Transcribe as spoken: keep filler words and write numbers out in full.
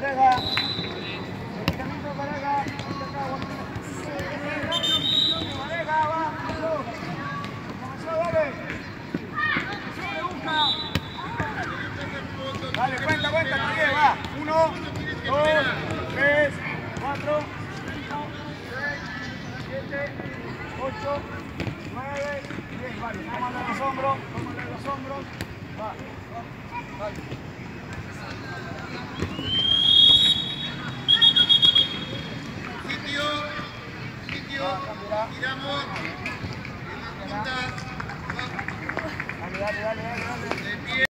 pareja. Medicamento pareja. Pareja, va. Comenzó, dale. Sube, busca. Dale, cuenta, cuenta, hasta diez, va. Uno, dos, tres, cuatro, cinco, seis, siete, ocho, nueve, diez. Vale, tómale los hombros, tómale los hombros. Va, va, vale.